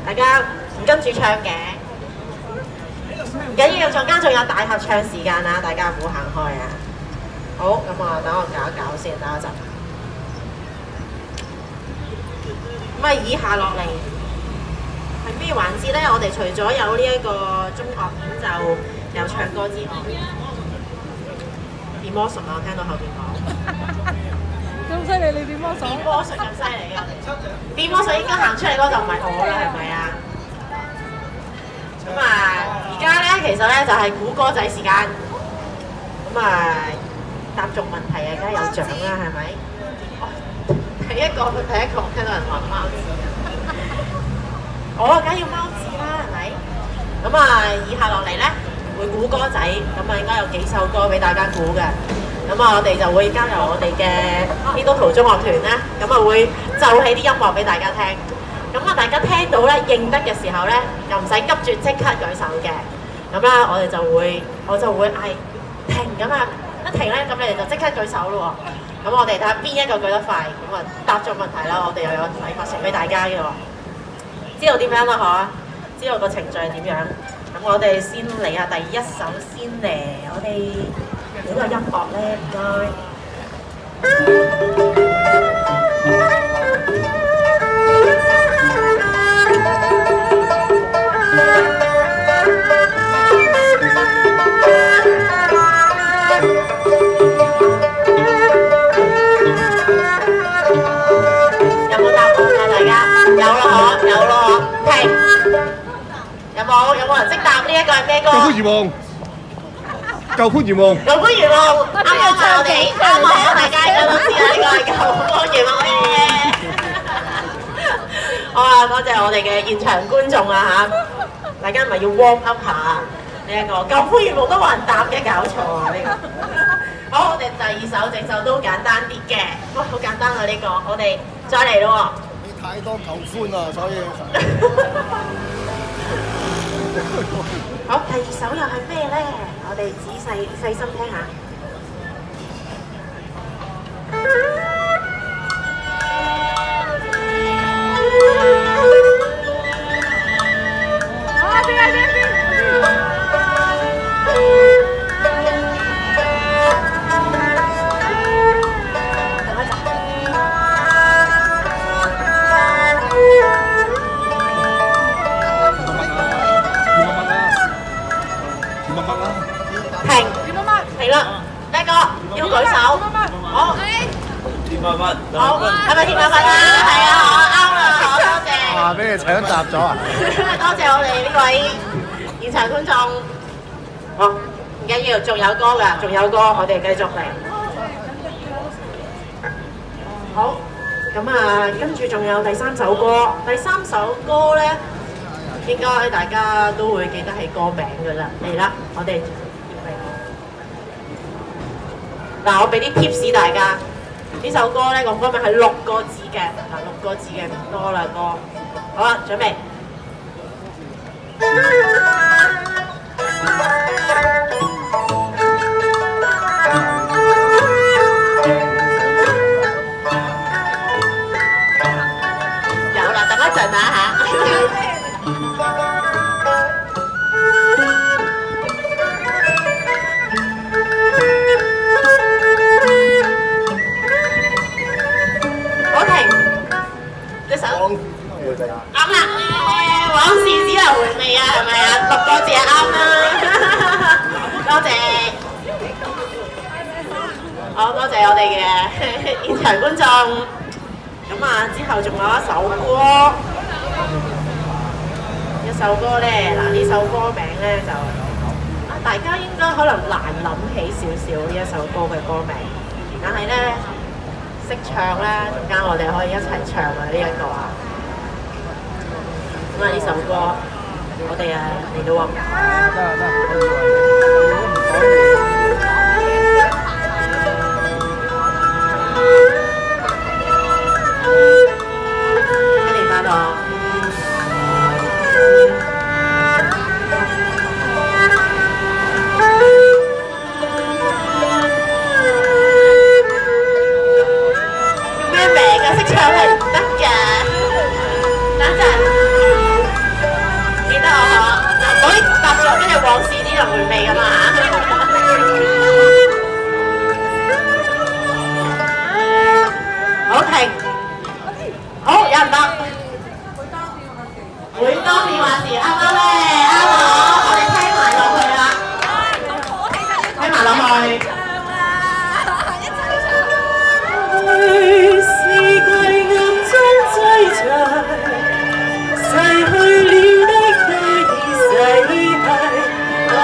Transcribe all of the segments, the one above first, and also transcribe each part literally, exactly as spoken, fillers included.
大家唔跟住唱嘅，唔緊要，陣間仲有大合唱時間啊！大家唔好行開啊！好，咁啊，等我搞一搞先，等我陣。咁啊，以下落嚟係咩環節咧？我哋除咗有呢一個中樂演奏，有唱歌之外，變魔術啊！我聽到後邊講。 咁犀利，你變魔術？ 變魔術咁犀利嘅，變魔術應該行出嚟嗰就唔係我啦，係咪啊？咁啊，而家咧其實咧就係估歌仔時間。咁啊，答中問題啊，梗係有獎啦，係咪？第一個第一個聽到人話貓字，我梗係要貓字啦，係咪？咁啊，以下落嚟咧會估歌仔，咁啊應該有幾首歌俾大家估嘅。咁啊，我哋就會交由我哋嘅基督徒中樂團咧，咁啊會奏起啲音樂俾大家聽。咁啊，大家聽到咧認得嘅時候咧，又唔使急住即刻舉手嘅。咁啦，我哋就會我就會嗌停咁啊，一停咧，咁你哋就即刻舉手咯喎。咁我哋睇下邊一個舉得快，咁啊答咗問題啦，我哋又有禮物送俾大家嘅喎。知道點樣啦？嗬？知道個程序係點樣？咁我哋先嚟下第一首先嚟，我哋。呢個音樂咧，唔該。有冇答案啊？大家有啦嗬，有咯嗬，停。有冇有冇人識答呢一個係咩歌？ 救苦如夢。救苦如夢， 救苦如夢，啱啱我哋啱啱大家都知啦，呢個係救苦如夢嘅。好啊，多謝我哋嘅現場觀眾啊嚇，大家唔係要 warm up 下呢一個救苦如夢都冇人答嘅，搞錯啊呢個。好，我哋第二首整首都簡單啲嘅，哇，好簡單啊呢個，我哋再嚟咯喎。 你太多求歡啦，所以。 好，第二首又係咩咧？我哋仔細細心聽下。 啊！邊啊邊邊！ 停！停啦！呢個要舉手。好。 甜蜜蜜。 好，係咪甜蜜蜜啊？係啊，好啱啦，好多謝。 哇！俾你搶答咗啊！ 多謝我哋呢位現場觀眾。好，唔緊要，仲有歌㗎，仲有歌，我哋繼續嚟。好，咁啊，跟住仲有第三首歌。第三首歌咧，應該大家都會記得係歌名㗎啦。嚟啦，我哋。嗱，我俾啲 tips 大家，呢首歌咧個歌名係六個字嘅，嗱六個字嘅歌啦歌，好啦，準備。有啦，等一陣啊嚇。啱啦，往事只留回味啊，係咪啊？六個字係啱啦，多謝。好多謝我哋嘅現場觀眾。咁啊，之後仲有一首歌，一首歌咧，嗱呢首歌名咧就啊，大家應該可能難諗起少少呢一首歌嘅歌名，但係咧識唱咧，陣間我哋可以一齊唱啊呢一個啊。咁啊！呢首歌我哋啊嚟到喎。新年快樂！咩名啊？識唱係唔得㗎。等陣。 事啱啱咧，啱我，我哋聽埋落去啦，聽埋落去。是季暗中追隨，逝去了的都已逝去。啊，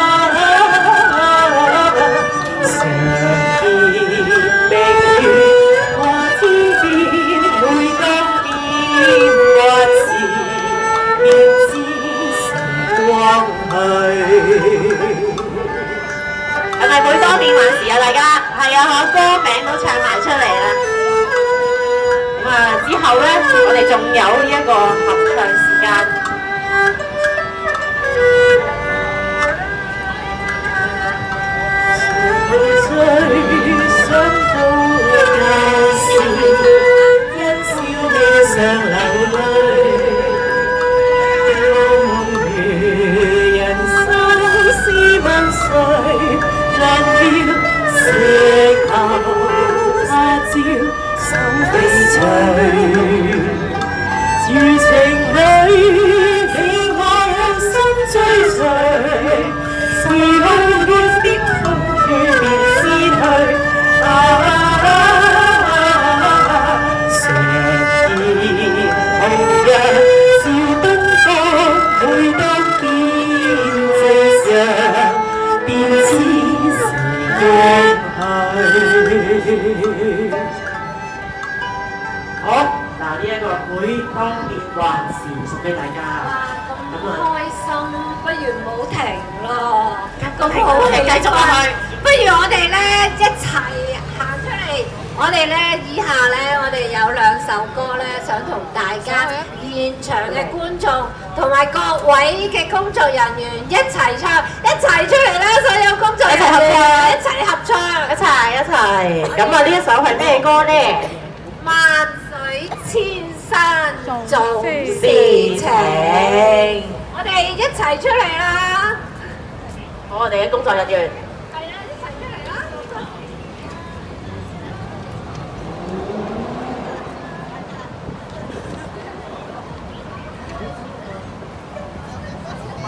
常見明月掛天邊，每當變幻時，便知時光去。係咪每當變幻時啊？大家係啊，我歌名都唱埋出嚟啦。咁啊，之後咧，我哋仲有呢一個合唱時間。最想到舊時，因笑臉上流淚。人生是問誰？難料石頭他朝心飛隨，如情侶你我向心追隨，時路遠的風雨便撕去。啊，常見紅日照燈光，每當見夕陽，便知時光去。好，嗱呢一個每當變幻時送俾大家。 咁開心，不如唔好停咯。 咁好，我哋繼續落去。 不如我哋咧一齊行出嚟。我哋咧以下咧，我哋有兩首歌咧，想同大家現場嘅觀眾同埋各位嘅工作人員一齊唱，一齊出嚟啦！所有工作人員一齊合唱， 一齊一齊。咁啊，呢一首係咩歌咧？ 萬水千山總是情。我哋一齊出嚟啦！ 好，我哋嘅工作人員。 係啊，一齊出嚟啦！ 好。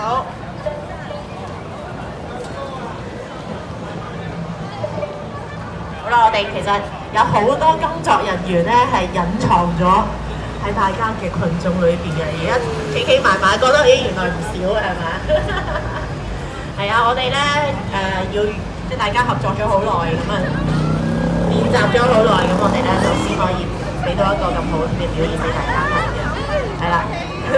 好啦，我哋其實有好多工作人員咧係隱藏咗喺大家嘅群眾裏邊嘅，而家企企埋埋覺得咦原來唔少嘅係咪？係啊，我哋咧誒要即係大家合作咗好耐咁啊，練習咗好耐，咁我哋咧就先可以俾到一個咁好嘅表演俾大家睇嘅，係啦。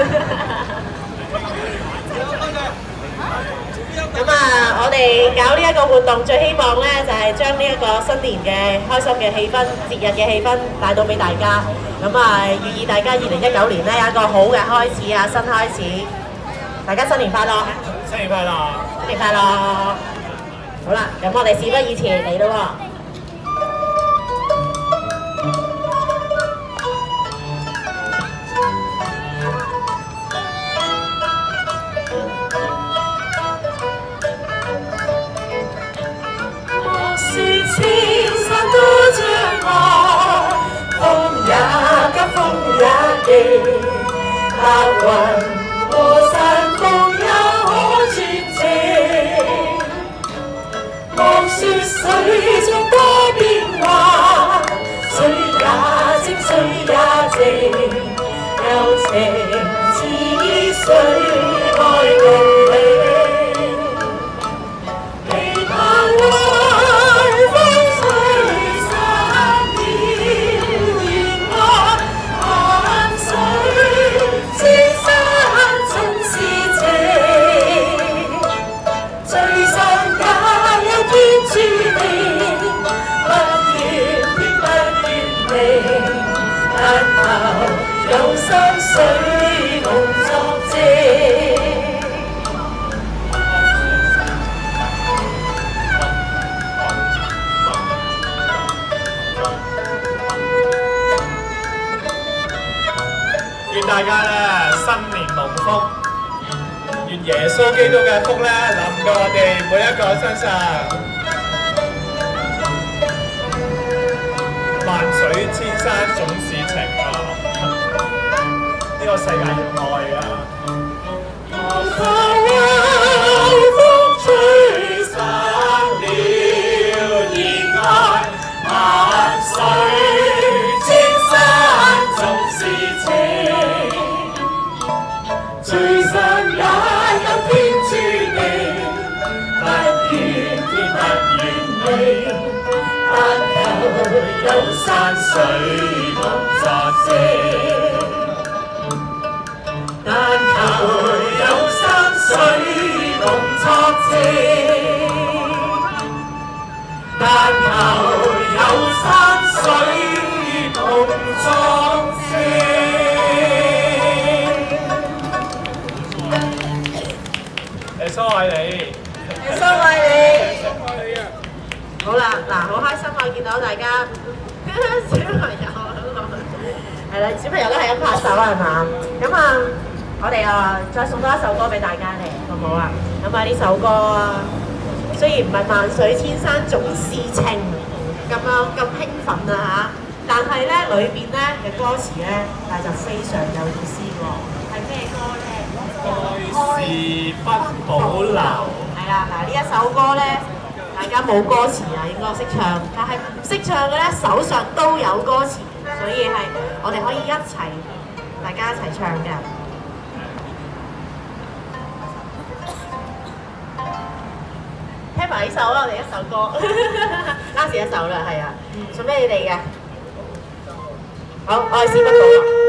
咁啊，我哋搞呢一個活動，最希望咧就係將呢一個新年嘅開心嘅氣氛、節日嘅氣氛帶到俾大家。咁啊，寓意大家二零一九年咧有一個好嘅開始啊，新開始。大家新年快樂！ 新年快樂！ 新年快樂！好啦，咁我哋事不宜遲嚟咯喎。千山都將我，風也急，風也勁，白雲和山峰也可傳情。望雪水中多變化，水也清，水也靜，柔情似水開共鳴。 願大家咧新年龍福，願耶穌基督嘅福咧臨到我哋每一個身上。萬水千山總是情啊！呢個世界要愛啊！ 有山水共作證，但求有山水共作證，但求有山水共作證。誒，蘇愛你， 蘇愛你，好啦，嗱，好開心啊！見到大家。小朋友係啦，小朋友都係咁拍手係嘛？咁啊，我哋啊再送多一首歌俾大家嚟，好唔好啊？咁啊呢首歌啊，雖然唔係萬水千山總是情咁樣咁興奮啊嚇，但係咧裏邊咧嘅歌詞咧，但係就非常有意思喎。係咩歌咧？ 愛是不保留。 係啦，嗱呢一首歌咧。大家冇歌詞啊，應該識唱，但係唔識唱嘅咧，手上都有歌詞，所以係我哋可以一齊，大家一齊唱嘅。聽埋呢首啦，我哋一首歌，last 一首啦，係啊，送俾你哋嘅。好，愛是不保留。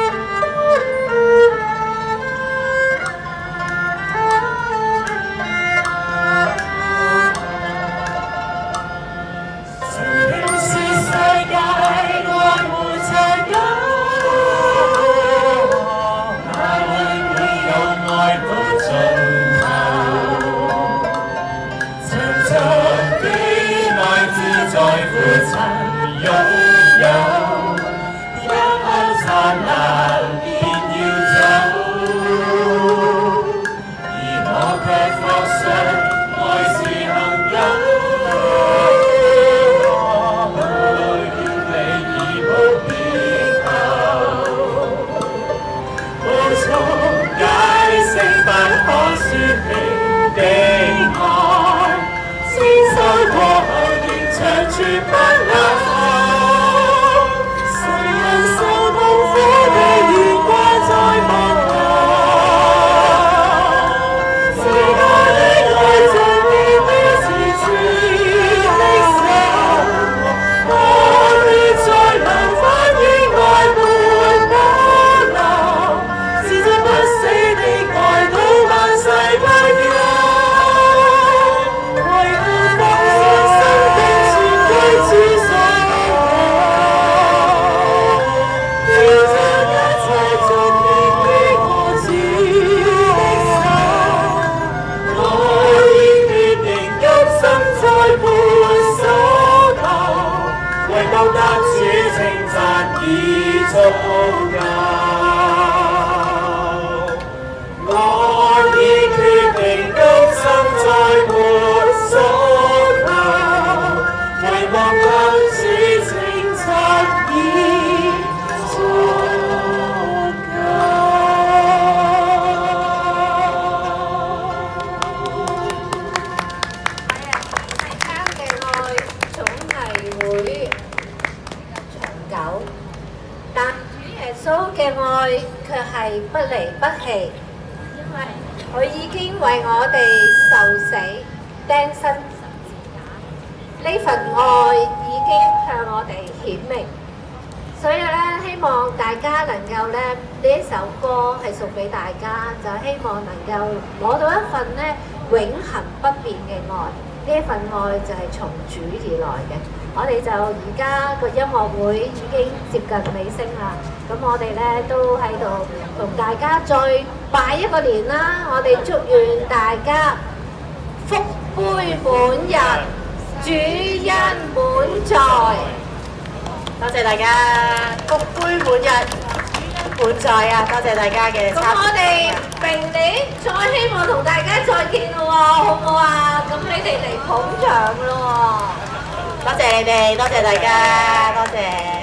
不離不棄，因為佢已經為我哋受死釘身十字架，呢份愛已經向我哋顯明。所以咧，希望大家能夠咧呢一首歌係送俾大家，就希望能夠攞到一份咧永恆不變嘅愛。呢一份愛就係從主而來嘅。我哋就而家個音樂會已經接近尾聲啦，咁我哋咧都喺度同大家再拜一個年啦。我哋祝願大家福杯滿溢，主恩滿載。 多謝大家福杯滿溢，滿載啊！多謝大家嘅參與。 咁我哋明年再希望同大家再見咯喎，好唔好啊？咁你哋嚟捧場咯喎！ 多謝你哋，多謝大家，多謝。